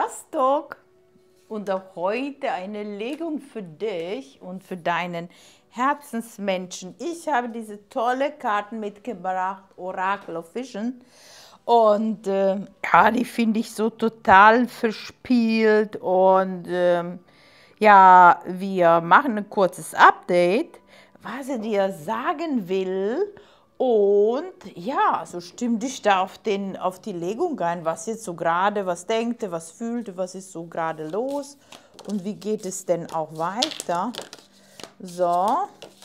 Rostock und auch heute eine Legung für dich und für deinen Herzensmenschen. Ich habe diese tolle Karten mitgebracht, Oracle of Vision. Und ja, die finde ich so total verspielt. Und ja, wir machen ein kurzes Update, was er dir sagen will. Und ja, so stimm dich da auf die Legung ein, was jetzt so gerade, was denkt er, was fühlt er, was ist so gerade los und wie geht es denn auch weiter. So,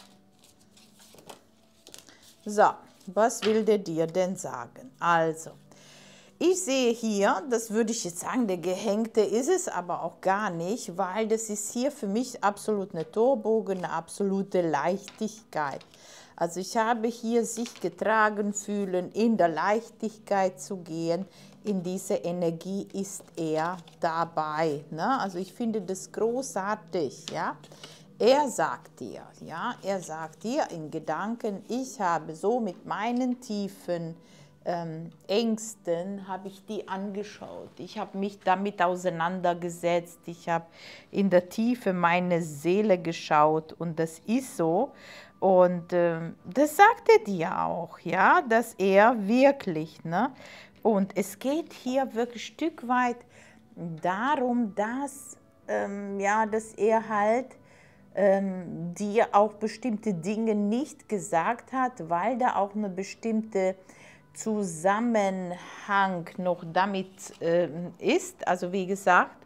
was will der dir denn sagen? Also, ich sehe hier, das würde ich jetzt sagen, der Gehängte ist es aber auch gar nicht, weil das ist hier für mich absolut eine Torbogen, eine absolute Leichtigkeit. Also ich habe hier sich getragen fühlen, in der Leichtigkeit zu gehen, in diese Energie ist er dabei. Ne? Also ich finde das großartig, ja. Er sagt dir in Gedanken, ich habe so mit meinen tiefen Ängsten, habe ich die angeschaut. Ich habe mich damit auseinandergesetzt. Ich habe in der Tiefe meine Seele geschaut und das ist so. Und das sagt er dir auch, ja, dass er wirklich, ne? Und es geht hier wirklich ein Stück weit darum, dass, ja, dass er halt dir auch bestimmte Dinge nicht gesagt hat, weil da auch eine bestimmte Zusammenhang noch damit ist. Also wie gesagt,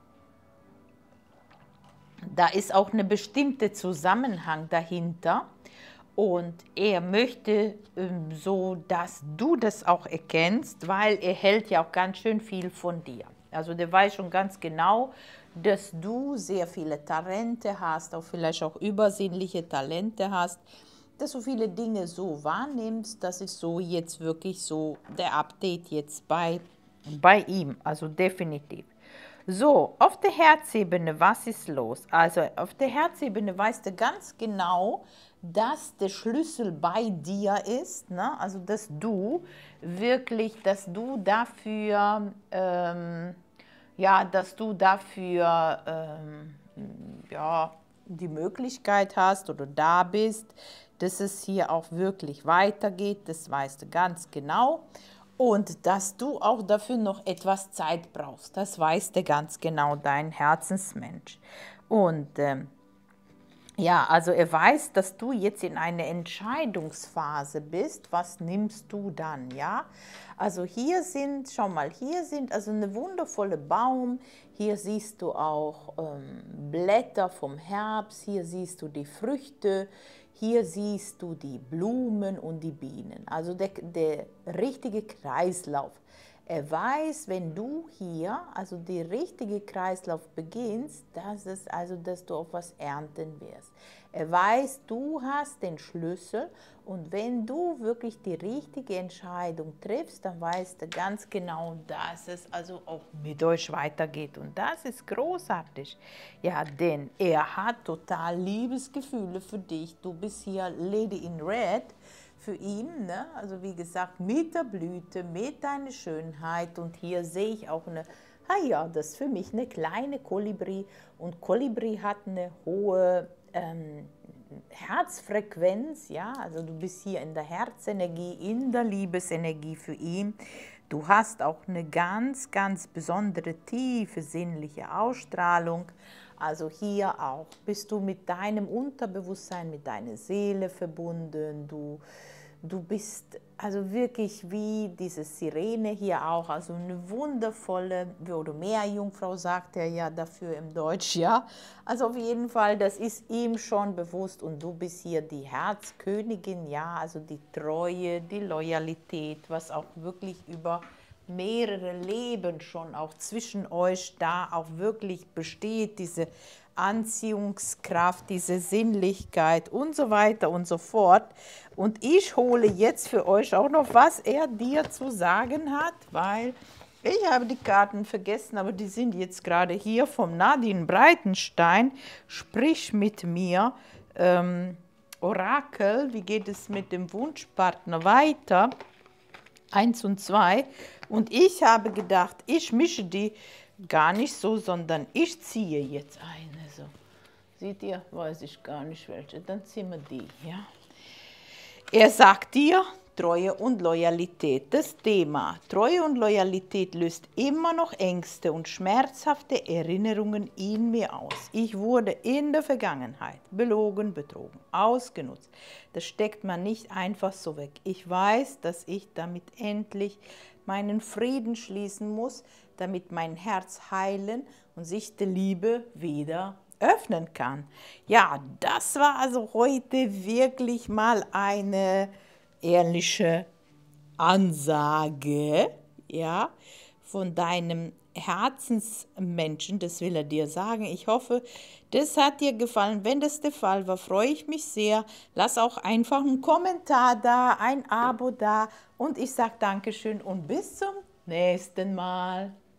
da ist auch eine bestimmte Zusammenhang dahinter und er möchte so, dass du das auch erkennst, weil er hält ja auch ganz schön viel von dir. Also der weiß schon ganz genau, dass du sehr viele Talente hast, auch vielleicht auch übersinnliche Talente hast, dass du viele Dinge so wahrnimmst. Das ist so jetzt wirklich so der Update jetzt bei ihm, also definitiv. So, auf der Herzebene, was ist los? Also auf der Herzebene weißt du ganz genau, dass der Schlüssel bei dir ist, ne? Also dass du wirklich, dass du dafür, ja, dass du dafür, ja, die Möglichkeit hast oder da bist, dass es hier auch wirklich weitergeht, das weißt du ganz genau. Und dass du auch dafür noch etwas Zeit brauchst, das weiß der ganz genau, dein Herzensmensch. Und ja, also er weiß, dass du jetzt in einer Entscheidungsphase bist. Was nimmst du dann, ja? Also hier sind, schau mal, hier sind also eine wundervolle Baum. Hier siehst du auch Blätter vom Herbst. Hier siehst du die Früchte. Hier siehst du die Blumen und die Bienen. Also der richtige Kreislauf. Er weiß, wenn du hier, also der richtige Kreislauf beginnst, dass du auch was ernten wirst. Er weiß, du hast den Schlüssel und wenn du wirklich die richtige Entscheidung triffst, dann weißt du ganz genau, dass es also auch mit euch weitergeht und das ist großartig. Ja, denn er hat total Liebesgefühle für dich. Du bist hier Lady in Red für ihn, ne? Also wie gesagt, mit der Blüte, mit deiner Schönheit und hier sehe ich auch eine, ja, das ist für mich eine kleine Kolibri und Kolibri hat eine hohe Herzfrequenz, ja, also du bist hier in der Herzenergie, in der Liebesenergie für ihn. Du hast auch eine ganz, ganz besondere, tiefe sinnliche Ausstrahlung. Also hier auch bist du mit deinem Unterbewusstsein, mit deiner Seele verbunden. Du bist also wirklich wie diese Sirene hier auch, also eine wundervolle, oder Meerjungfrau sagt er ja dafür im Deutsch, ja. Also auf jeden Fall, das ist ihm schon bewusst und du bist hier die Herzkönigin, ja, also die Treue, die Loyalität, was auch wirklich über mehrere Leben schon auch zwischen euch da auch wirklich besteht, diese Anziehungskraft, diese Sinnlichkeit und so weiter und so fort. Und ich hole jetzt für euch auch noch, was er dir zu sagen hat, weil ich habe die Karten vergessen, aber die sind jetzt gerade hier vom Nadine Breitenstein. Sprich mit mir, Orakel, wie geht es mit dem Wunschpartner weiter? 1 und 2. Und ich habe gedacht, ich mische die gar nicht so, sondern ich ziehe jetzt eine. So. Seht ihr? Weiß ich gar nicht welche. Dann ziehen wir die. Ja? Er sagt dir, Treue und Loyalität. Das Thema Treue und Loyalität löst immer noch Ängste und schmerzhafte Erinnerungen in mir aus. Ich wurde in der Vergangenheit belogen, betrogen, ausgenutzt. Das steckt man nicht einfach so weg. Ich weiß, dass ich damit endlich meinen Frieden schließen muss, damit mein Herz heilen und sich der Liebe wieder öffnen kann. Ja, das war also heute wirklich mal eine ehrliche Ansage, ja, von deinem Herzensmenschen, das will er dir sagen. Ich hoffe, das hat dir gefallen. Wenn das der Fall war, freue ich mich sehr. Lass auch einfach einen Kommentar da, ein Abo da und ich sage Dankeschön und bis zum nächsten Mal.